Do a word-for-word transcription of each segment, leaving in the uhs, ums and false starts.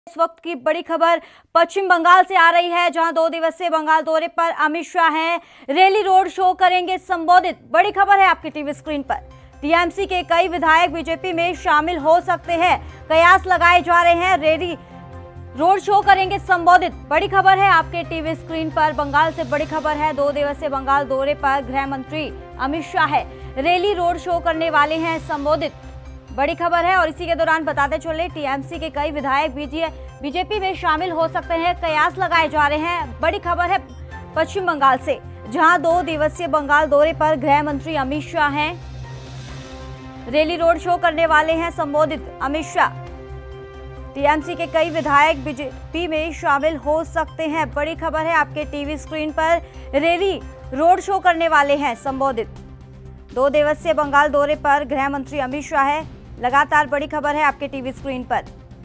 इस वक्त की बड़ी खबर पश्चिम बंगाल से आ रही है, जहां दो दिवसीय बंगाल दौरे पर अमित शाह हैं। रैली रोड शो करेंगे संबोधित। बड़ी खबर है आपकी टीवी स्क्रीन पर। टीएमसी के कई विधायक बीजेपी में शामिल हो सकते हैं, कयास लगाए जा रहे हैं। रैली रोड शो करेंगे संबोधित। बड़ी खबर है आपके टीवी स्क्रीन पर। बंगाल से बड़ी खबर है, दो दिवसीय बंगाल दौरे पर गृह मंत्री अमित शाह है। रैली रोड शो करने वाले हैं संबोधित। बड़ी खबर है और इसी के दौरान बताते चले, टीएमसी के कई विधायक बीजेपी में शामिल हो सकते हैं, कयास लगाए जा रहे हैं। बड़ी खबर है पश्चिम बंगाल से, जहां दो दिवसीय बंगाल दौरे पर गृह मंत्री अमित शाह हैं। रैली रोड शो करने वाले हैं संबोधित अमित शाह। टीएमसी के कई विधायक बीजेपी में शामिल हो सकते हैं। बड़ी खबर है आपके टीवी स्क्रीन पर। रैली रोड शो करने वाले हैं संबोधित। दो दिवसीय बंगाल दौरे पर गृह मंत्री अमित शाह है। लगातार बड़ी खबर है आपके टीवी स्क्रीन पर।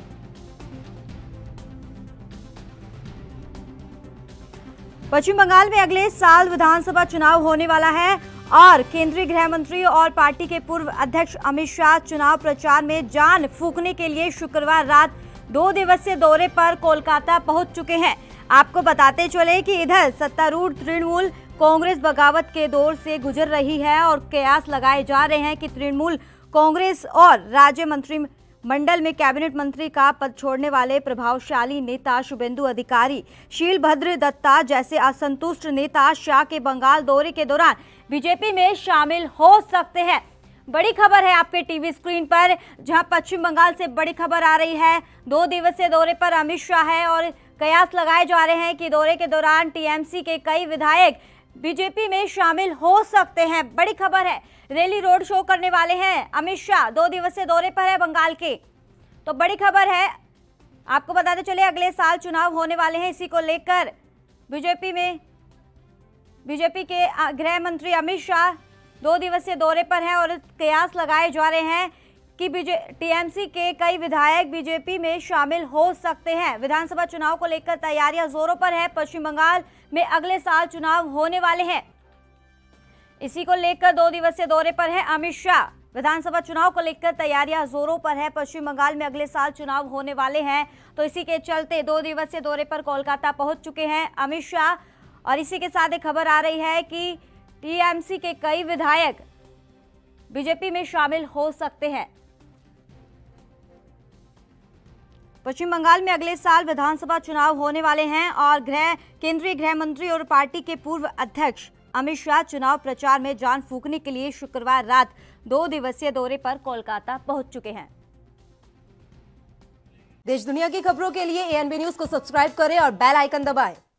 पश्चिम बंगाल में अगले साल विधानसभा चुनाव होने वाला है और केंद्रीय गृह मंत्री और पार्टी के पूर्व अध्यक्ष अमित शाह चुनाव प्रचार में जान फूंकने के लिए शुक्रवार रात दो दिवसीय दौरे पर कोलकाता पहुंच चुके हैं। आपको बताते चले कि इधर सत्तारूढ़ तृणमूल कांग्रेस बगावत के दौर से गुजर रही है और कयास लगाए जा रहे हैं कि तृणमूल कांग्रेस और राज्य मंत्रिमंडल में कैबिनेट मंत्री का पद छोड़ने वाले प्रभावशाली नेता शुभेंदु अधिकारी, शीलभद्र दत्ता जैसे असंतुष्ट नेता शाह के बंगाल दौरे के दौरान बीजेपी में शामिल हो सकते हैं। बड़ी खबर है आपके टीवी स्क्रीन पर, जहां पश्चिम बंगाल से बड़ी खबर आ रही है। दो दिवसीय दौरे पर अमित शाह है और कयास लगाए जा रहे हैं कि दौरे के दौरान टीएमसी के कई विधायक बीजेपी में शामिल हो सकते हैं। बड़ी खबर है, रैली रोड शो करने वाले हैं अमित शाह। दो दिवसीय दौरे पर है बंगाल के, तो बड़ी खबर है। आपको बताते चले, अगले साल चुनाव होने वाले हैं। इसी को लेकर बीजेपी में बीजेपी के गृह मंत्री अमित शाह दो दिवसीय दौरे पर हैं और कयास लगाए जा रहे हैं कि टीएमसी के कई विधायक बीजेपी में शामिल हो सकते हैं। विधानसभा चुनाव को लेकर तैयारियां जोरों पर है। पश्चिम बंगाल में अगले साल चुनाव होने वाले हैं। इसी को लेकर दो दिवसीय दौरे पर है अमित शाह। विधानसभा चुनाव को लेकर तैयारियां जोरों पर है। पश्चिम बंगाल में अगले साल चुनाव होने वाले हैं, तो इसी के चलते दो दिवसीय दौरे पर कोलकाता पहुंच चुके हैं अमित शाह। और इसी के साथ एक खबर आ रही है कि टीएमसी के कई विधायक बीजेपी में शामिल हो सकते हैं। पश्चिम बंगाल में अगले साल विधानसभा चुनाव होने वाले हैं और गृह केंद्रीय गृह मंत्री और पार्टी के पूर्व अध्यक्ष अमित शाह चुनाव प्रचार में जान फूंकने के लिए शुक्रवार रात दो दिवसीय दौरे पर कोलकाता पहुंच चुके हैं। देश दुनिया की खबरों के लिए एएनबी न्यूज को सब्सक्राइब करें और बेल आइकन दबाएं।